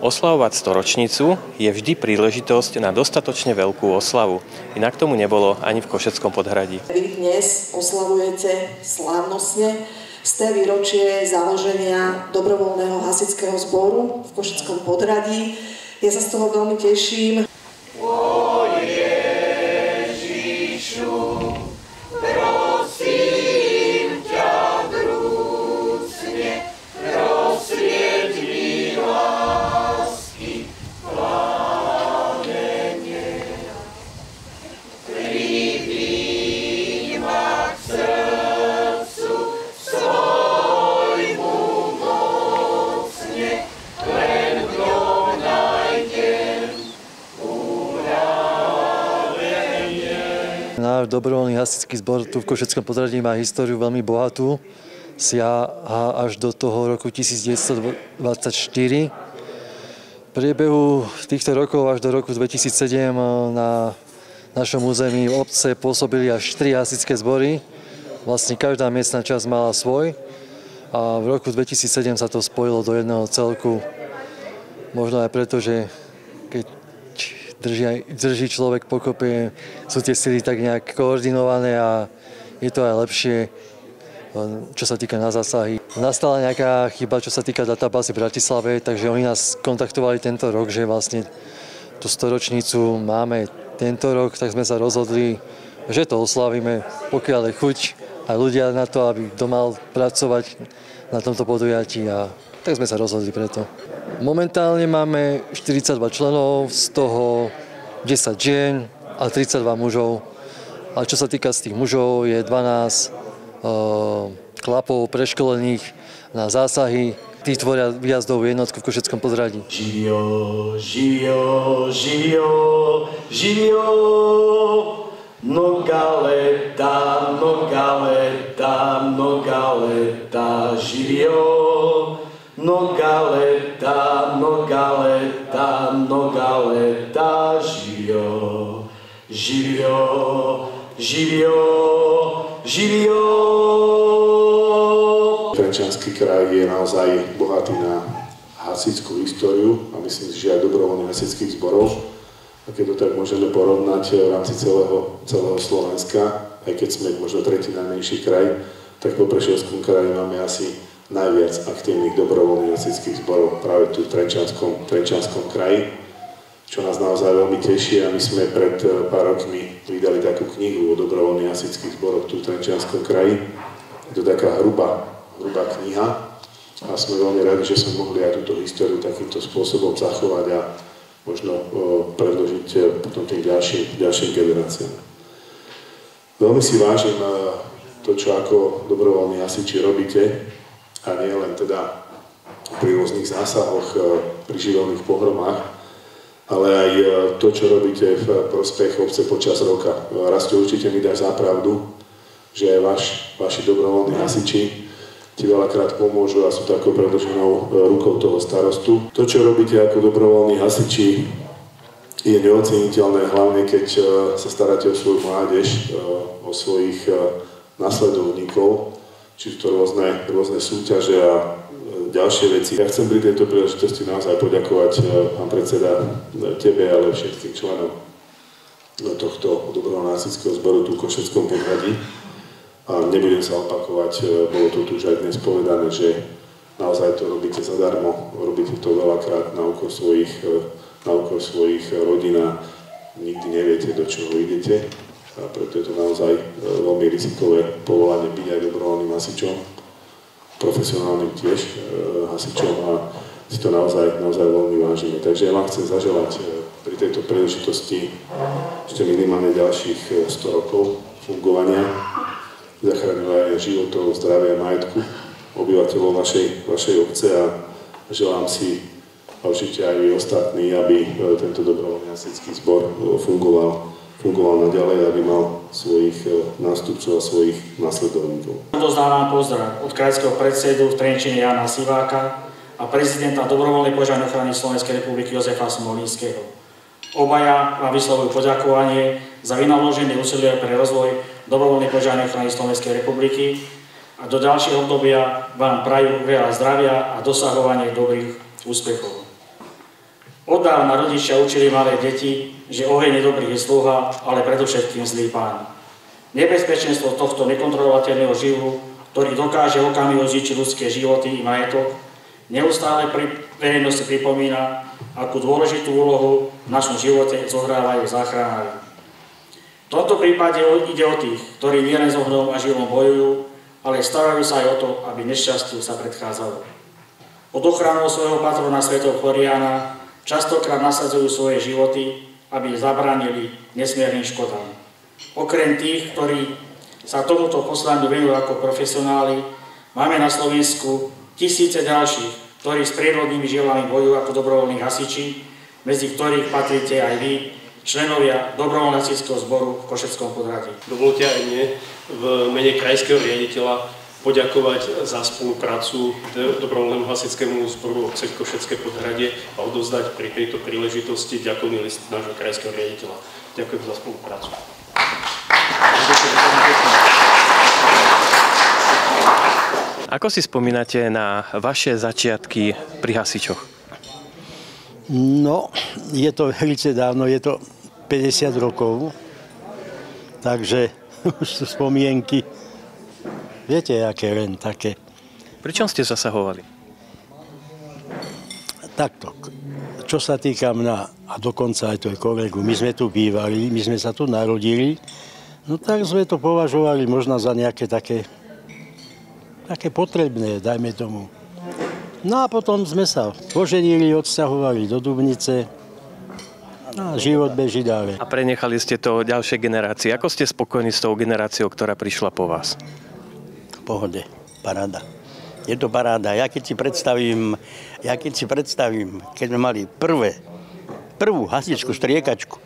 Oslavovať storočnicu je vždy príležitosť na dostatočne veľkú oslavu. Inak tomu nebolo ani v Košeckom Podhradí. Vy dnes oslavujete slávnostne 100. výročie založenia dobrovoľného hasičského zboru v Košeckom Podhradí. Ja sa z toho veľmi teším. Náš dobrovoľný hasičský zbor tu v Košeckom Podhradí má históriu veľmi bohatú. Siaha až do toho roku 1924. V priebehu týchto rokov až do roku 2007 na našom území obce pôsobili až 3 hasičské zbory. Vlastne každá miestna časť mala svoj a v roku 2007 sa to spojilo do jedného celku. Možno aj preto, že keď drží človek pokope, sú tie sily tak nejak koordinované a je to aj lepšie, čo sa týka na zásahy. Nastala nejaká chyba, čo sa týka databázy v Bratislave, takže oni nás kontaktovali tento rok, že vlastne tú storočnicu máme tento rok, tak sme sa rozhodli, že to oslavíme, pokiaľ je chuť aj ľudia na to, aby kto mal pracovať na tomto podujatí a tak sme sa rozhodli preto. Momentálne máme 42 členov, z toho 10 žien a 32 mužov. A čo sa týka z tých mužov, je 12 chlapov preškolených na zásahy. Tí tvoria výjazdovú jednotku v Košeckom Podhradí. Živio, živio, živio, živio, nogaleta, nogaleta, nogaleta, živio. Nogaleta, nogaleta, nogaleta, živio, živio, živio, živio. Trenčiansky kraj je naozaj bohatý na hasičskú históriu a myslím si, že aj dobrovoľných hasičských zborov. A keď to tak môžeme porovnať v rámci celého Slovenska, aj keď sme možno tretí najmenší kraj, tak po Prešovskom kraji máme asi najviac aktívnych dobrovoľných hasičských zborov práve tu v Trenčianskom kraji, čo nás naozaj veľmi teší a my sme pred pár rokmi vydali takú knihu o dobrovoľných hasičských zboroch tu v Trenčianskom kraji. Je to taká hrubá kniha a sme veľmi radi, že sme mohli aj túto históriu takýmto spôsobom zachovať a možno predložiť potom tým ďalším generáciám. Veľmi si vážim to, čo ako dobrovoľní hasiči robíte, a nie len teda pri rôznych zásahoch, pri živelných pohromách, ale aj to, čo robíte v prospech obce počas roka. Rastio, určite mi dáš za pravdu, že vaši dobrovoľní hasiči ti veľakrát pomôžu a sú takou predĺženou rukou toho starostu. To, čo robíte ako dobrovoľní hasiči, je neoceniteľné, hlavne keď sa staráte o svoju mládež, o svojich nasledovníkov, či to rôzne súťaže a ďalšie veci. Ja chcem pri tejto príležitosti naozaj poďakovať, pán predseda, tebe, ale všetkým členom tohto dobrovoľného hasičského zboru tu v Košeckom Podhradí. A nebudem sa opakovať, bolo to tu už aj dnes povedané, že naozaj to robíte zadarmo, robíte to veľakrát na úkor svojich rodín a nikdy neviete, do čoho idete. A preto je to naozaj veľmi rizikové povolanie byť aj dobrovoľným hasičom, profesionálnym tiež hasičom a si to naozaj veľmi vážime. Takže ja vám chcem zaželať pri tejto príležitosti ešte minimálne ďalších 100 rokov fungovania, zachraňovania životov, zdravia a majetku obyvateľov vašej obce a želám si a určite aj vy ostatní, aby tento dobrovoľný hasičský zbor fungoval naďalej, aby mal svojich nástupcov a svojich nasledovníkov. Dozdávam pozdrav od krajského predsedu v Trenčine Jana Siváka a prezidenta Dobrovoľnej požiarnej ochrany Slovenskej republiky Jozefa Smolínskeho. Obaja vám vyslovujú poďakovanie za vynaložené úsilie pre rozvoj Dobrovoľnej požiarnej ochrany Slovenskej republiky a do ďalšieho obdobia vám prajú veľa zdravia a dosahovanie dobrých úspechov. Odávna rodičia učili malé deti, že oheň nedobrých je sluha, ale predovšetkým zlý pán. Nebezpečenstvo tohto nekontrolovateľného živu, ktorý dokáže okamihu zničiť ľudské životy i majetok, neustále pri verejnosti pripomína, akú dôležitú úlohu v našom živote zohrávajú záchranári. V tomto prípade ide o tých, ktorí nielen s ohňom a živom bojujú, ale starajú sa aj o to, aby nešťastiu sa predchádzalo. Pod ochranou svojho patrona svätého Floriána častokrát nasadzujú svoje životy, aby zabránili nesmierným škodám. Okrem tých, ktorí sa tomuto poslaniu venujú ako profesionáli, máme na Slovensku tisíce ďalších, ktorí s prírodnými živlami bojujú ako dobrovoľní hasiči, medzi ktorých patríte aj vy, členovia dobrovoľného hasičského zboru v Košeckom Podhradí. Dovolte aj mne v mene krajského riaditeľa poďakovať za spoluprácu dobrovoľnému hasičskému zboru obce Košecké Podhradie a odovzdať pri tejto príležitosti ďakovný list nášho krajského riaditeľa. Ďakujem za spoluprácu. Ako si spomínate na vaše začiatky pri hasičoch? No, je to veľmi dávno, je to 50 rokov, takže už sú spomienky, viete, aké len také. Pri čom ste zasahovali? Takto, čo sa týka mňa a dokonca aj toho kolegu, my sme tu bývali, my sme sa tu narodili, no tak sme to považovali možno za nejaké také potrebné, dajme tomu. No a potom sme sa poženili, odsťahovali do Dubnice a život beží ďalej. A prenechali ste to ďalšej generácii. Ako ste spokojní s tou generáciou, ktorá prišla po vás? V pohode, paráda. Je to paráda. Ja keď si predstavím, keď sme mali prvú hasičskú striekačku,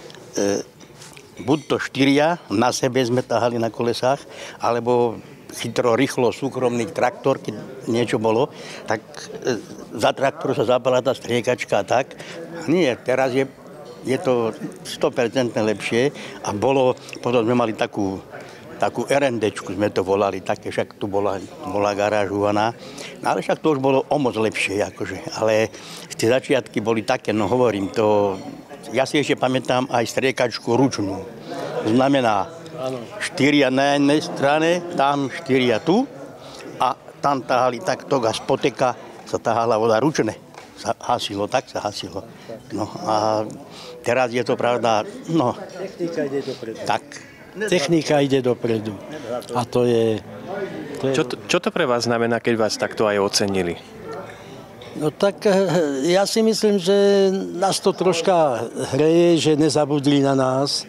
buď to 4 na sebe sme tahali na kolesách, alebo chytro, rýchlo, súkromný traktor, keď niečo bolo, tak za traktor sa zapala tá striekačka a tak. Nie, teraz je to 100% lepšie a potom sme mali takú RNDčku, sme to volali, také, však tu bola garážovaná, no, ale však to už bolo o moc lepšie, akože. Ale tie začiatky boli také, no hovorím, ja si ešte pamätám aj striekačku ručnú. Znamená, 4 na jednej strane, tam 4 tu a tam tahali takto a z poteka sa tahala voda ručne. Sa hasilo. No a teraz je to pravda, no. Technika ide dopredu. Tak, technika ide dopredu. A to je... Čo to pre vás znamená, keď vás takto aj ocenili? No tak ja si myslím, že nás to troška hreje, že nezabudli na nás.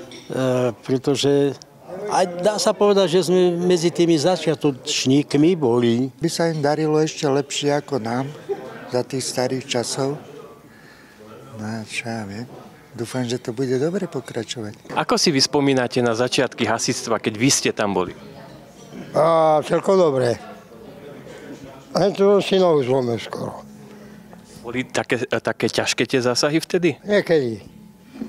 Pretože aj dá sa povedať, že sme medzi tými začiatočníkmi boli. By sa im darilo ešte lepšie ako nám za tých starých časov. No čo ja viem. Dúfam, že to bude dobre pokračovať. Ako si vy spomínate na začiatky hasičstva, keď vy ste tam boli? Celkom dobre. Len to si nohu zlomil skoro. Boli také ťažké tie zásahy vtedy? Niekedy.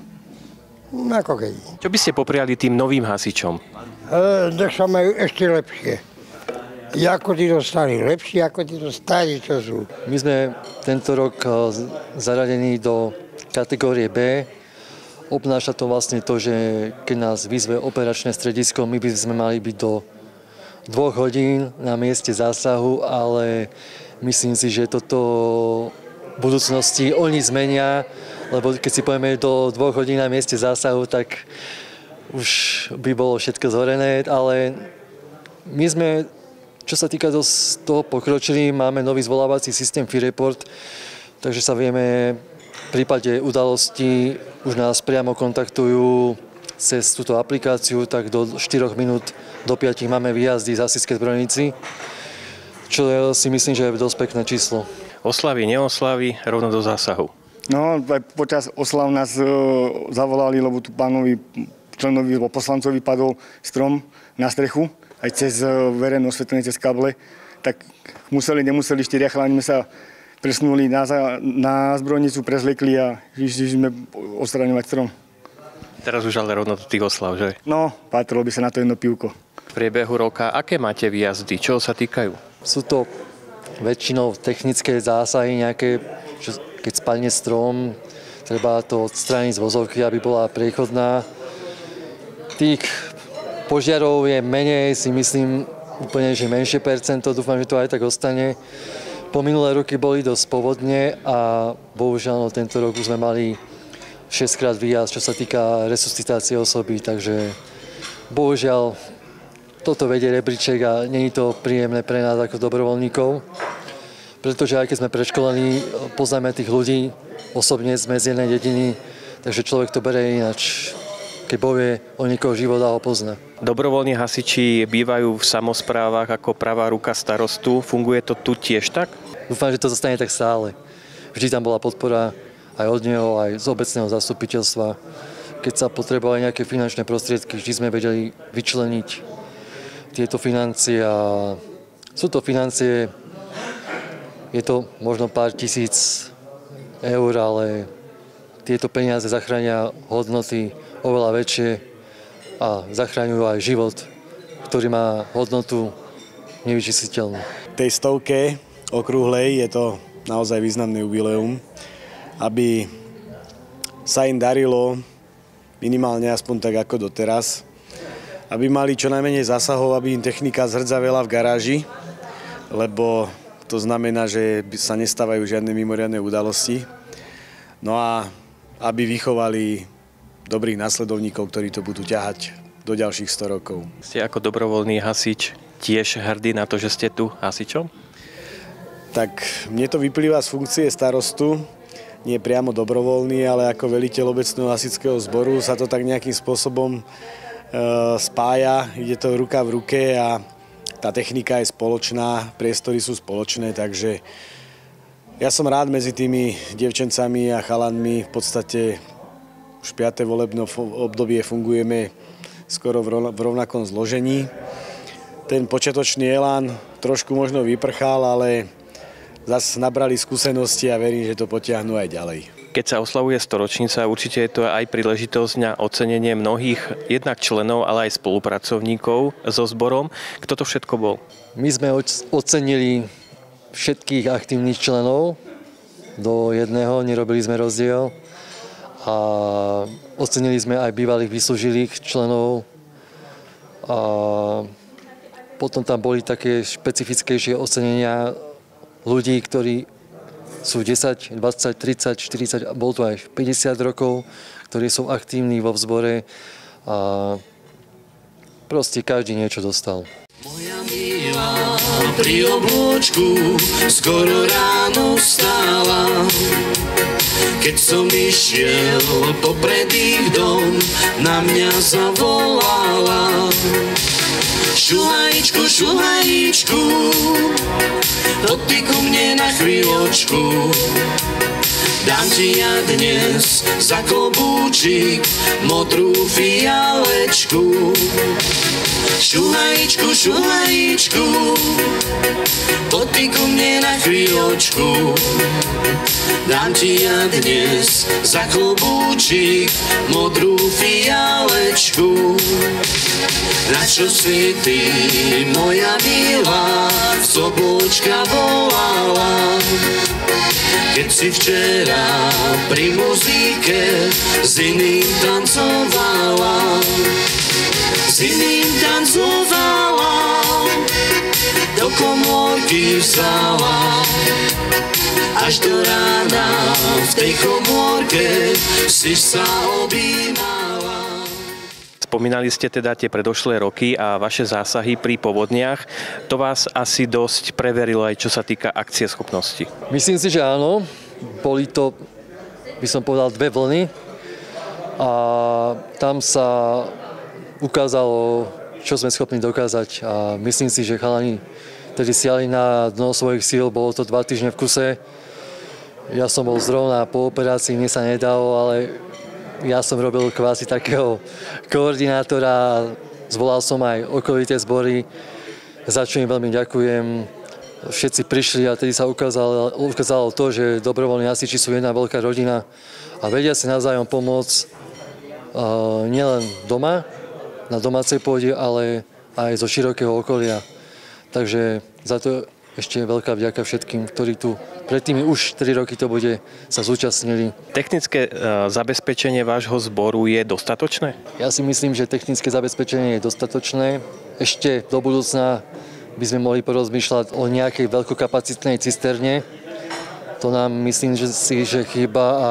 Ako kedy. Čo by ste popriali tým novým hasičom? Nech sa majú ešte lepšie. Ako títo starí, lepšie ako títo starí, čo sú. My sme tento rok zaradení do kategórie B. Obnáša to vlastne to, že keď nás vyzve operačné stredisko, my by sme mali byť do 2 hodín na mieste zásahu, ale myslím si, že toto v budúcnosti oni zmenia, lebo keď si povieme do 2 hodín na mieste zásahu, tak už by bolo všetko zhorené, ale my sme, čo sa týka toho pokročili, máme nový zvolávací systém FIReport, takže sa vieme v prípade udalosti už nás priamo kontaktujú cez túto aplikáciu, tak do 4 minút, do 5 máme výjazdy z hasičskej zbrojnici, čo si myslím, že je dosť pekné číslo. Oslavy, neoslavy, rovno do zásahu. No, aj počas oslav nás zavolali, lebo tu členovi alebo poslancovi padol strom na strechu, aj cez verejné osvetlenie, cez káble. Tak nemuseli 4 chalani sa presnuli na zbrojnicu, prezliekli a išli sme odstraňovať strom. Teraz už ale rovno do tých oslav, že? No, patrilo by sa na to jedno pivko. V priebehu roka, aké máte výjazdy? Čoho sa týkajú? Sú to väčšinou technické zásahy, nejaké, keď spadne strom, treba to odstrániť z vozovky, aby bola priechodná. Tých požiarov je menej, si myslím, úplne, že menšie percento, dúfam, že to aj tak ostane. Po minulé roky boli dosť povodne a bohužiaľ tento rok už sme mali 6-krát výjazd, čo sa týka resuscitácie osoby, takže bohužiaľ toto vedie rebríček a nie je to príjemné pre nás ako dobrovoľníkov, pretože aj keď sme preškolení, poznáme tých ľudí, osobne sme z jednej dediny, takže človek to berie ináč, keď bojuje o niekoho život a ho pozná. Dobrovoľní hasiči bývajú v samosprávach ako pravá ruka starostu. Funguje to tu tiež tak? Dúfam, že to zostane tak stále. Vždy tam bola podpora aj od neho, aj z obecného zastupiteľstva. Keď sa potrebovali nejaké finančné prostriedky, vždy sme vedeli vyčleniť tieto financie a sú to financie, je to možno pár tisíc eur, ale tieto peniaze zachránia hodnoty oveľa väčšie a zachraňujú aj život, ktorý má hodnotu nevyčísliteľnú. Tej stovke okrúhlej je to naozaj významné jubileum, aby sa im darilo minimálne aspoň tak ako doteraz, aby mali čo najmenej zásahov, aby im technika zhrdzavela v garáži, lebo to znamená, že sa nestávajú žiadne mimoriadne udalosti. No a aby vychovali dobrých následovníkov, ktorí to budú ťahať do ďalších 100 rokov. Ste ako dobrovoľný hasič tiež hrdí na to, že ste tu hasičom? Tak mne to vyplýva z funkcie starostu, nie priamo dobrovoľný, ale ako veliteľ obecného hasičského zboru sa to tak nejakým spôsobom spája, ide to ruka v ruke a tá technika je spoločná, priestory sú spoločné, takže ja som rád medzi tými dievčencami a chalanmi, v podstate už 5. volebné obdobie fungujeme skoro v rovnakom zložení. Ten počiatočný elán trošku možno vyprchal, ale zase nabrali skúsenosti a verím, že to potiahnu aj ďalej. Keď sa oslavuje 100-ročnica, určite je to aj príležitosť na ocenenie mnohých jednak členov, ale aj spolupracovníkov so zborom. Kto to všetko bol? My sme ocenili všetkých aktívnych členov do jedného, nerobili sme rozdiel. A ocenili sme aj bývalých vyslúžilých členov. A potom tam boli také špecifickejšie ocenenia ľudí, ktorí sú 10, 20, 30, 40, bol to aj 50 rokov, ktorí sú aktívni vo vzbore a proste každý niečo dostal. Moja milá pri obločku skoro ráno vstála. Keď som išiel popred ich dom, na mňa zavolala. Šuhajičku, šuhajičku, poďte ku mne na chvíľočku. Dám ti ja dnes za klobúčik modrú fialečku. Šuhajičku, šuhajičku, poďte ku mne na chvíľočku. Dám ti ja dnes za klobúčik modrú fialečku. Na čo si ty, moja milá, z oblúčka volala? Keď si včera pri muzike s iným tancovala. S iným tancovala, do komórky vzala. Až do rána v tej komórke si sa objímala. Spomínali ste teda tie predošlé roky a vaše zásahy pri povodniach. To vás asi dosť preverilo aj čo sa týka akcieschopnosti. Myslím si, že áno. Boli to, by som povedal, 2 vlny. A tam sa ukázalo, čo sme schopní dokázať. A myslím si, že chalani tedy siali na dno svojich síl. Bolo to 2 týždne v kuse. Ja som bol zrovna po operácii, mne sa nedalo, ale ja som robil kvási takého koordinátora, zvolal som aj okolité zbory, za čo im veľmi ďakujem. Všetci prišli a tedy sa ukázalo to, že dobrovoľní hasiči sú jedna veľká rodina a vedia si navzájom pomôcť nielen doma, na domácej pôde, ale aj zo širokého okolia. Takže za to ešte veľká vďaka všetkým, ktorí tu predtým už 3 roky to bude, sa zúčastnili. Technické zabezpečenie vášho zboru je dostatočné? Ja si myslím, že technické zabezpečenie je dostatočné. Ešte do budúcna by sme mohli porozmýšľať o nejakej veľkokapacitnej cisterne. To nám myslím, že chýba a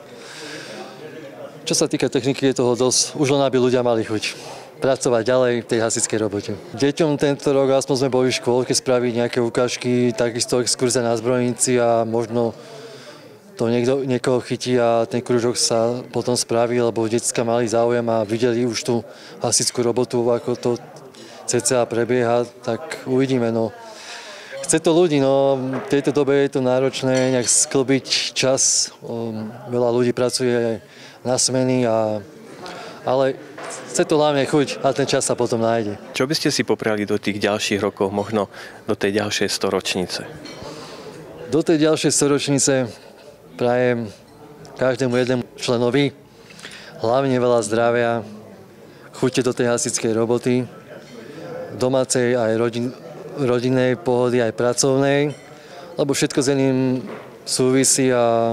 čo sa týka techniky, je toho dosť. Už len aby ľudia mali chuť pracovať ďalej v tej hasičskej robote. Deťom tento rok aspoň sme boli v škôlke spraviť nejaké ukážky, takisto exkurzia na zbrojnici a možno to niekoho chytí a ten kružok sa potom spraví, lebo decká mali záujem a videli už tú hasičskú robotu, ako to cca prebieha, tak uvidíme. No. Chce to ľudí, no v tejto dobe je to náročné nejak sklbiť čas. Veľa ľudí pracuje na smeny, ale chce to hlavne chuť a ten čas sa potom nájde. Čo by ste si popriali do tých ďalších rokov, možno do tej ďalšej storočnice? Do tej ďalšej storočnice prajem každému jednému členovi hlavne veľa zdravia, chuťte do tej hasičskej roboty, domácej aj rodinnej pohody, aj pracovnej, lebo všetko s jedným súvisí a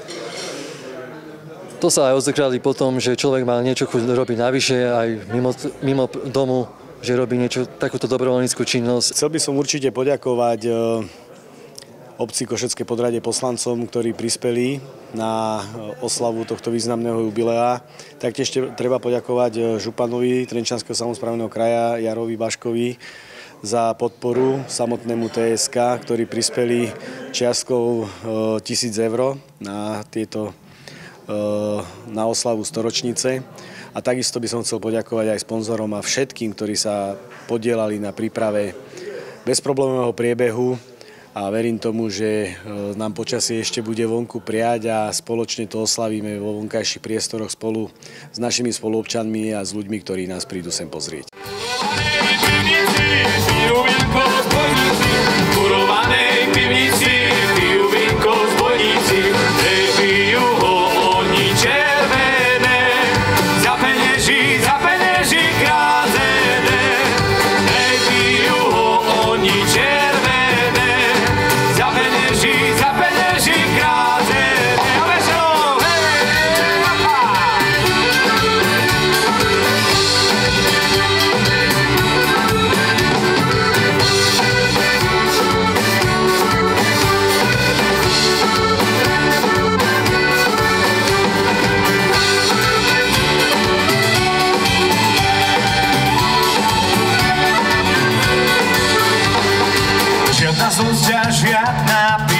to sa aj odzrkadlí potom, že človek má niečo chuť robiť navyše, aj mimo domu, že robí niečo, takúto dobrovoľníckú činnosť. Chcel by som určite poďakovať obci Košecké Podhradie poslancom, ktorí prispeli na oslavu tohto významného jubilea. Taktiež treba poďakovať županovi Trenčianskeho samosprávneho kraja Jarovi Baškovi za podporu samotnému TSK, ktorí prispeli čiastkou 1 000 eur na oslavu storočnice. A takisto by som chcel poďakovať aj sponzorom a všetkým, ktorí sa podielali na príprave bezproblémového priebehu a verím tomu, že nám počasie ešte bude vonku prijať a spoločne to oslavíme vo vonkajších priestoroch spolu s našimi spoluobčanmi a s ľuďmi, ktorí nás prídu sem pozrieť. Žiadna súťaž, žiadna